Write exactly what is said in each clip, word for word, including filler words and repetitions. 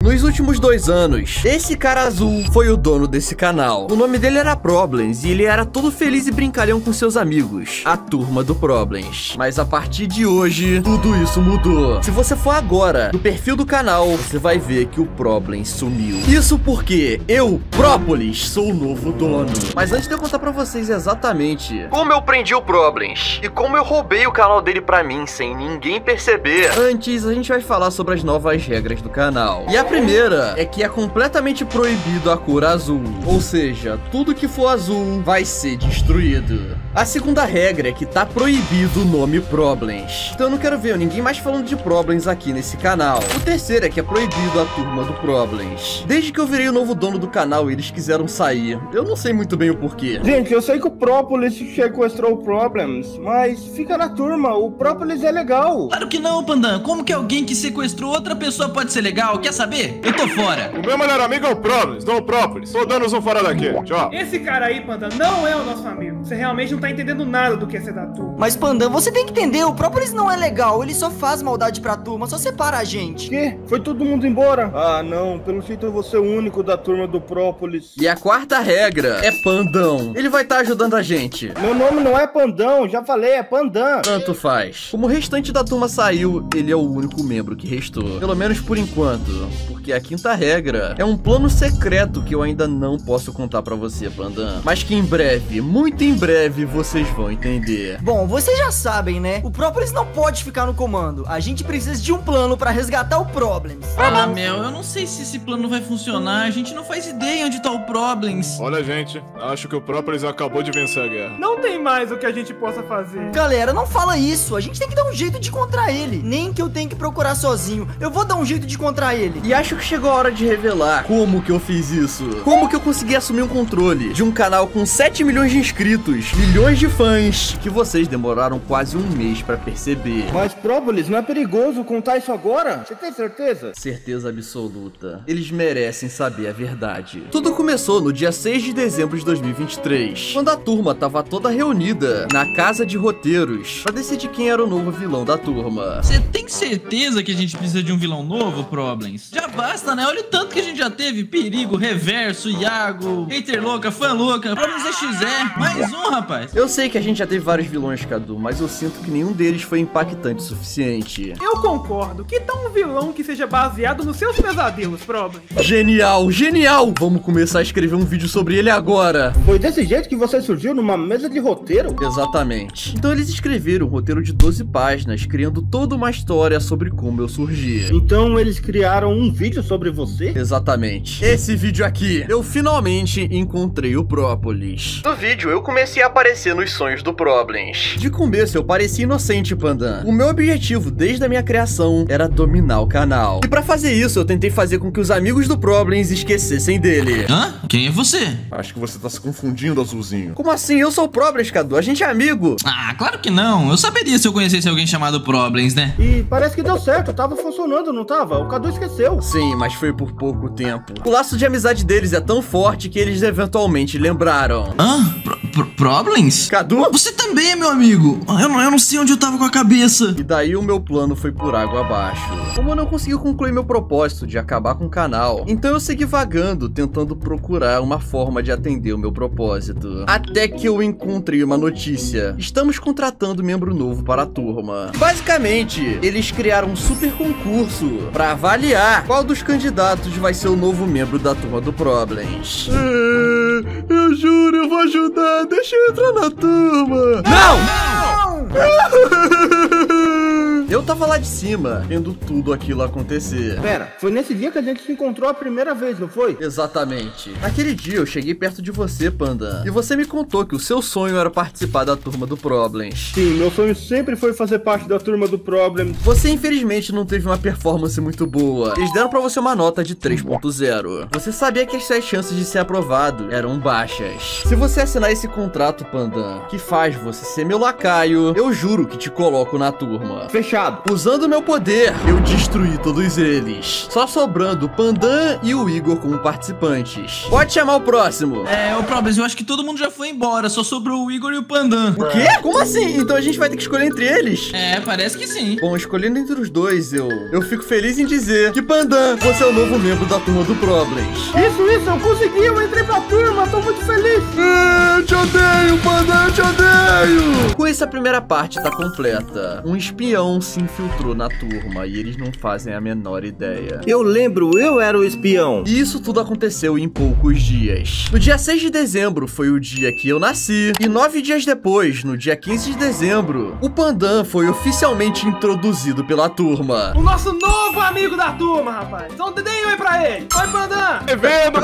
Nos últimos dois anos, esse cara azul foi o dono desse canal. O nome dele era Problems e ele era todo feliz e brincalhão com seus amigos, a turma do Problems. Mas a partir de hoje, tudo isso mudou. Se você for agora no perfil do canal, você vai ver que o Problems sumiu. Isso porque eu, Própolis, sou o novo dono. Mas antes de eu contar pra vocês exatamente como eu prendi o Problems e como eu roubei o canal dele pra mim sem ninguém perceber, antes a gente vai falar sobre as novas regras do canal. E a primeira é que é completamente proibido a cor azul, ou seja, tudo que for azul vai ser destruído. A segunda regra é que tá proibido o nome Problems, então eu não quero ver ninguém mais falando de Problems aqui nesse canal. O terceiro é que é proibido a turma do Problems. Desde que eu virei o novo dono do canal, eles quiseram sair. Eu não sei muito bem o porquê. Gente, eu sei que o Própolis sequestrou o Problems, mas fica na turma, o Própolis é legal. Claro que não, Pandan. Como que alguém que sequestrou outra pessoa pode ser legal? Quer saber? Eu tô fora. O meu melhor amigo é o Problems, não o Própolis. Tô dando um fora daqui. Tchau. Esse cara aí, Pandan, não é o nosso amigo. Você realmente não tá entendendo nada do que é ser da turma. Mas, Pandan, você tem que entender, o Própolis não é legal, ele só faz maldade pra turma, só separa a gente. Que? Foi todo mundo embora? Ah, não, pelo jeito eu vou ser o único da turma do Própolis. E a quarta regra é Pandão. Ele vai estar ajudando a gente. Meu nome não é Pandão, já falei, é Pandan. Tanto faz. Como o restante da turma saiu, ele é o único membro que restou. Pelo menos por enquanto. Porque a quinta regra é um plano secreto que eu ainda não posso contar pra você, Pandan. Mas que em breve, muito em breve, vocês vão entender. Bom, vocês já sabem, né? O Própolis não pode ficar no comando. A gente precisa de um plano pra resgatar o Problems. Ah, Mel, eu não sei se esse plano vai funcionar. A gente não faz ideia onde tá o Problems. Olha, gente, acho que o Própolis acabou de vencer a guerra. Não tem mais o que a gente possa fazer. Galera, não fala isso. A gente tem que dar um jeito de encontrar ele. Nem que eu tenha que procurar sozinho. Eu vou dar um jeito de encontrar ele. E acho que chegou a hora de revelar como que eu fiz isso. Como que eu consegui assumir um controle de um canal com sete milhões de inscritos, milhões de fãs, que vocês demoraram quase um mês pra perceber. Mas, Própolis, não é perigoso contar isso agora? Você tem certeza? Certeza absoluta. Eles merecem saber a verdade. Tudo começou no dia seis de dezembro de dois mil e vinte e três, quando a turma tava toda reunida na casa de roteiros pra decidir quem era o novo vilão da turma. Você tem certeza que a gente precisa de um vilão novo, Problems? Já basta, né? Olha o tanto que a gente já teve. Perigo, Reverso, Iago, Hater Louca, Fã Louca, Problems X E. Mais um, rapaz. Eu sei que a gente já teve vários vilões, Cadu, mas eu sinto que nenhum deles foi impactante o suficiente. Eu concordo. Que tal um vilão que seja baseado nos seus pesadelos, Problems? Genial, genial! Vamos começar a escrever um vídeo sobre ele agora. Foi desse jeito que você surgiu numa mesa de roteiro? Exatamente. Então eles escreveram um roteiro de doze páginas, criando toda uma história sobre como eu surgi. Então eles criaram um vídeo sobre você? Exatamente. Esse vídeo aqui, eu finalmente encontrei o Própolis. No vídeo, eu comecei a aparecer nos sonhos do Problems. De começo, eu parecia inocente, Pandan. O meu objetivo, desde a minha criação, era dominar o canal. E pra fazer isso, eu tentei fazer com que os amigos do Problems esquecessem dele. Hã? Quem é você? Acho que você tá se confundindo, Azulzinho. Como assim? Eu sou o Problems, Cadu. A gente é amigo. Ah, claro que não. Eu saberia se eu conhecesse alguém chamado Problems, né? E parece que deu certo, tava funcionando, não tava? O Cadu esqueceu. Sim, mas foi por pouco tempo. O laço de amizade deles é tão forte que eles eventualmente lembraram. Hã? Pro pro Problems? Cadu? Você também é meu amigo. Eu não, eu não sei onde eu tava com a cabeça. E daí o meu plano foi por água abaixo. Como eu não consegui concluir meu propósito de acabar com o canal, então eu segui vagando, tentando procurar uma forma de atender o meu propósito. Até que eu encontrei uma notícia. Estamos contratando membro novo para a turma. Basicamente, eles criaram um super concurso para avaliar qual dos candidatos vai ser o novo membro da turma do Problems. É, eu juro, eu vou ajudar. Deixa eu entrar na turma. Não! Eu tava lá de cima, vendo tudo aquilo acontecer. Pera, foi nesse dia que a gente se encontrou a primeira vez, não foi? Exatamente. Naquele dia eu cheguei perto de você, Panda, e você me contou que o seu sonho era participar da turma do Problems. Sim, meu sonho sempre foi fazer parte da turma do Problems. Você infelizmente não teve uma performance muito boa. Eles deram pra você uma nota de três ponto zero. Você sabia que as suas chances de ser aprovado eram baixas. Se você assinar esse contrato, Panda, que faz você ser meu lacaio, eu juro que te coloco na turma. Fechado. obrigado. Usando meu poder, eu destruí todos eles, só sobrando o Pandan e o Igor como participantes. Pode chamar o próximo. É, ô Problems, eu acho que todo mundo já foi embora, só sobrou o Igor e o Pandan. O quê? Como assim? Então a gente vai ter que escolher entre eles? É, parece que sim. Bom, escolhendo entre os dois, eu, eu fico feliz em dizer que Pandan, você é o novo membro da turma do Problems. Isso, isso, eu consegui, eu entrei pra turma, tô muito feliz. Eu te odeio, Pandan, eu te odeio. Com isso, a primeira parte tá completa. Um espião se infiltrou na turma e eles não fazem a menor ideia. Eu lembro, eu era o espião. E isso tudo aconteceu em poucos dias. No dia seis de dezembro foi o dia que eu nasci, e nove dias depois, no dia quinze de dezembro, o Pandan foi oficialmente introduzido pela turma. O nosso novo amigo da turma, rapaz. Então deem um oi pra ele. Oi, Pandan. Bem-vindo,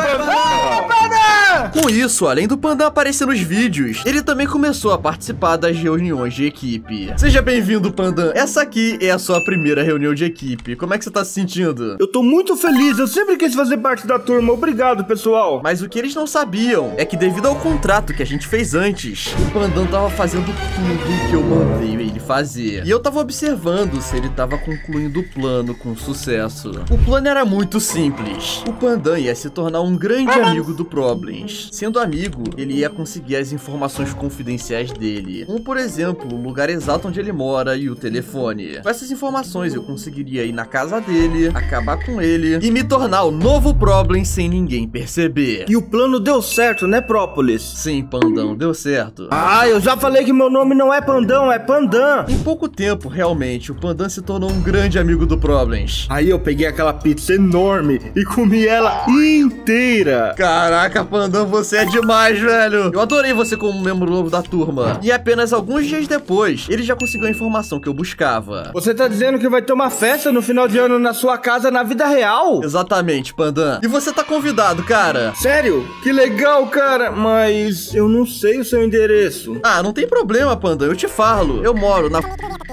Pandan! Com isso, além do Pandan aparecer nos vídeos, ele também começou a participar das reuniões de equipe. Seja bem-vindo, Pandan. Essa aqui é a sua primeira reunião de equipe. Como é que você tá se sentindo? Eu tô muito feliz, eu sempre quis fazer parte da turma. Obrigado, pessoal. Mas o que eles não sabiam é que devido ao contrato que a gente fez antes, o Pandan tava fazendo tudo que eu mandei ele fazer. E eu tava observando se ele tava concluindo o plano com sucesso. O plano era muito simples. O Pandan ia se tornar um grande amigo do Problems. Sendo amigo, ele ia conseguir as informações confidenciais dele, como por exemplo, o lugar exato onde ele mora e o telefone. Com essas informações eu conseguiria ir na casa dele, acabar com ele e me tornar o novo Problem sem ninguém perceber. E o plano deu certo, né, Própolis? Sim, Pandão, deu certo. Ah, eu já falei que meu nome não é Pandão, é Pandan. Em pouco tempo, realmente, o Pandan se tornou um grande amigo do Problems. Aí eu peguei aquela pizza enorme e comi ela inteira. Caraca, Pandão, você é demais, velho. Eu adorei você como membro novo da turma. E apenas alguns dias depois, ele já conseguiu a informação que eu buscava. Você tá dizendo que vai ter uma festa no final de ano na sua casa na vida real? Exatamente, Pandan. E você tá convidado, cara. Sério? Que legal, cara. Mas eu não sei o seu endereço. Ah, não tem problema, Pandan. Eu te falo. Eu moro na...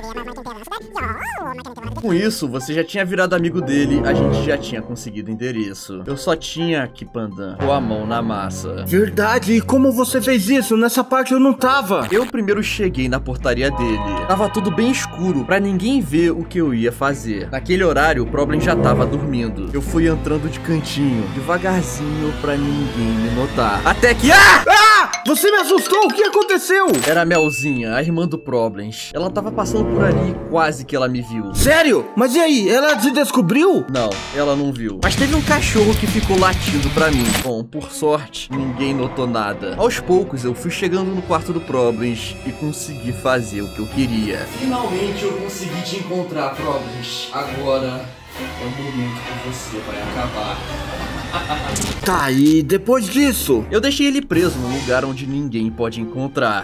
Com isso, você já tinha virado amigo dele, a gente já tinha conseguido endereço. Eu só tinha que, Pandan, pôr a mão na massa. Verdade, e como você fez isso? Nessa parte eu não tava. Eu primeiro cheguei na portaria dele. Tava tudo bem escuro, pra ninguém ver o que eu ia fazer. Naquele horário, o Problem já tava dormindo. Eu fui entrando de cantinho, devagarzinho, pra ninguém me notar. Até que... Ah! Ah! Você me assustou, o que aconteceu? Era a Melzinha, a irmã do Problems. Ela tava passando por ali e quase que ela me viu. Sério? Mas e aí, ela te descobriu? Não, ela não viu. Mas teve um cachorro que ficou latindo pra mim. Bom, por sorte, ninguém notou nada. Aos poucos, eu fui chegando no quarto do Problems e consegui fazer o que eu queria. Finalmente eu consegui te encontrar, Problems. Agora é o momento que você vai acabar. Tá, e depois disso? Eu deixei ele preso num lugar onde ninguém pode encontrar.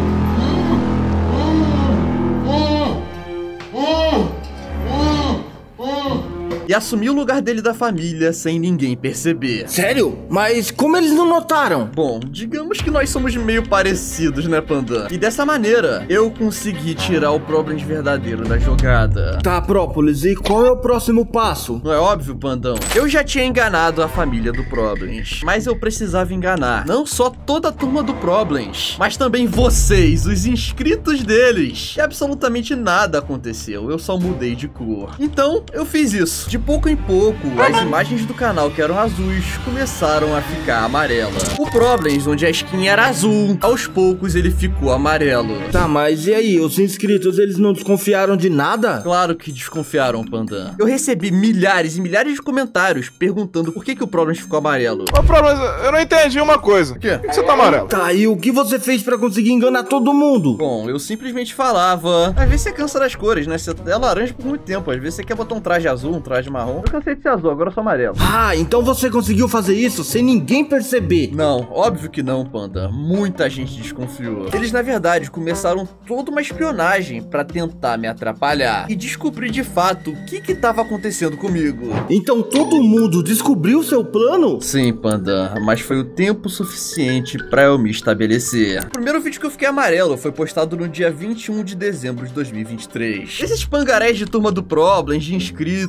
E assumi o lugar dele da família sem ninguém perceber. Sério? Mas como eles não notaram? Bom, digamos que nós somos meio parecidos, né, Pandan? E dessa maneira, eu consegui tirar o Problems verdadeiro da jogada. Tá, Própolis, e qual é o próximo passo? Não é óbvio, Pandão? Eu já tinha enganado a família do Problems, mas eu precisava enganar não só toda a turma do Problems, mas também vocês, os inscritos deles. E absolutamente nada aconteceu, eu só mudei de cor. Então, eu fiz isso. De pouco em pouco, as imagens do canal que eram azuis começaram a ficar amarelas. O Problems, onde a skin era azul, aos poucos ele ficou amarelo. Tá, mas e aí, os inscritos, eles não desconfiaram de nada? Claro que desconfiaram, Pandan. Eu recebi milhares e milhares de comentários perguntando por que, que o Problems ficou amarelo. Ô, Problems, eu não entendi uma coisa. O quê? Por que você tá amarelo? Tá, e o que você fez pra conseguir enganar todo mundo? Bom, eu simplesmente falava. Às vezes você cansa das cores, né? Você é laranja por muito tempo. Às vezes você quer botar um traje azul, um traje marrom. Eu cansei de ser azul, agora eu sou amarelo. Ah, então você conseguiu fazer isso sem ninguém perceber? Não, óbvio que não, Panda. Muita gente desconfiou. Eles, na verdade, começaram toda uma espionagem pra tentar me atrapalhar e descobrir de fato o que que tava acontecendo comigo. Então todo mundo descobriu seu plano? Sim, Panda, mas foi o tempo suficiente pra eu me estabelecer. O primeiro vídeo que eu fiquei amarelo foi postado no dia vinte e um de dezembro de dois mil e vinte e três. Esses pangarés de turma do Problems, de inscrito, foram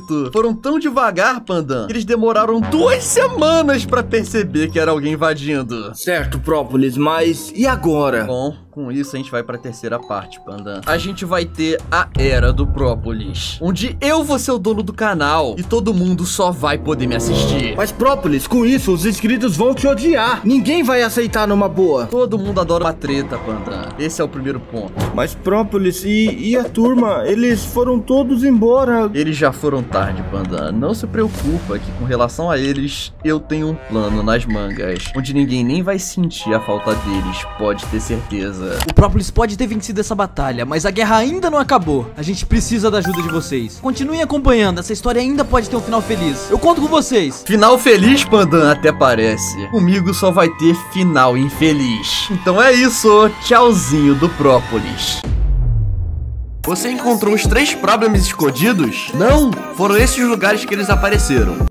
foram tão devagar, Pandan, que eles demoraram duas semanas pra perceber que era alguém invadindo. Certo, Própolis, mas e agora? Bom, com isso a gente vai pra terceira parte, Pandan. A gente vai ter a Era do Própolis, onde eu vou ser o dono do canal e todo mundo só vai poder me assistir. Mas, Própolis, com isso os inscritos vão te odiar. Ninguém vai aceitar numa boa. Todo mundo adora uma treta, Pandan. Esse é o primeiro ponto. Mas, Própolis, e, e a turma? Eles foram todos embora. Eles já foram tarde, Pandan. Não se preocupa que com relação a eles, eu tenho um plano nas mangas, onde ninguém nem vai sentir a falta deles, pode ter certeza. O Própolis pode ter vencido essa batalha, mas a guerra ainda não acabou. A gente precisa da ajuda de vocês. Continuem acompanhando, essa história ainda pode ter um final feliz. Eu conto com vocês. Final feliz, Pandan, até parece. Comigo só vai ter final infeliz. Então é isso, tchauzinho do Própolis. Você encontrou os três Problems escondidos? Não, foram esses lugares que eles apareceram.